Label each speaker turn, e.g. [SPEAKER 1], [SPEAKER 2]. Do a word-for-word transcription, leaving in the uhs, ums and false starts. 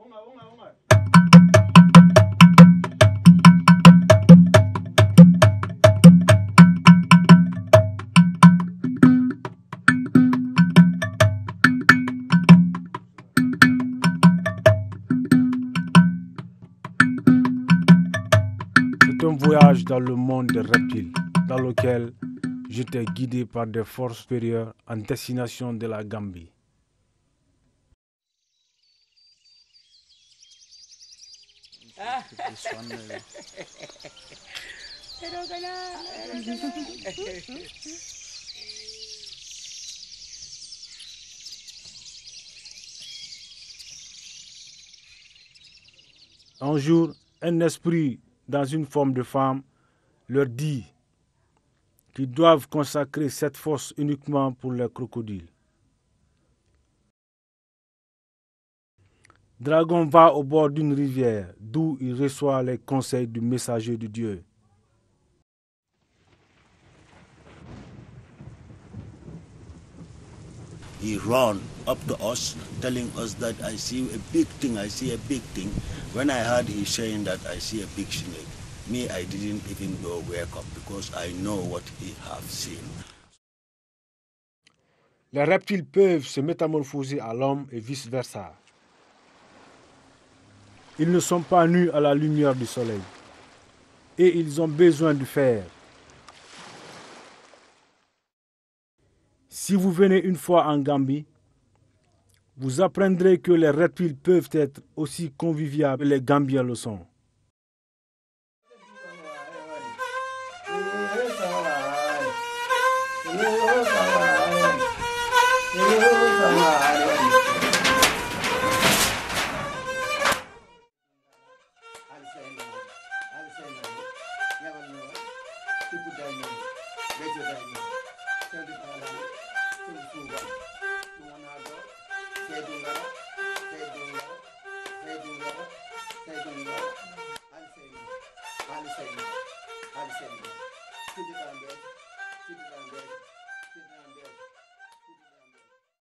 [SPEAKER 1] C'est un voyage dans le monde des reptiles, dans lequel j'étais guidé par des forces supérieures en destination de la Gambie. Un jour, un esprit dans une forme de femme leur dit qu'ils doivent consacrer cette force uniquement pour les crocodiles. Dragon va au bord d'une rivière d'où il reçoit les conseils du messager de Dieu.
[SPEAKER 2] He ran up to us, telling us that I see a big thing, I see a big thing. When I heard he saying that I see a big snake, me, I didn't even go wake up because I know what he have seen.
[SPEAKER 1] Les reptiles peuvent se métamorphoser à l'homme et vice-versa. Ils ne sont pas nus à la lumière du soleil et ils ont besoin de fer. Si vous venez une fois en Gambie, vous apprendrez que les reptiles peuvent être aussi conviviaux que les Gambiens le sont.
[SPEAKER 3] Sit down there. Sit down there. Sit down there.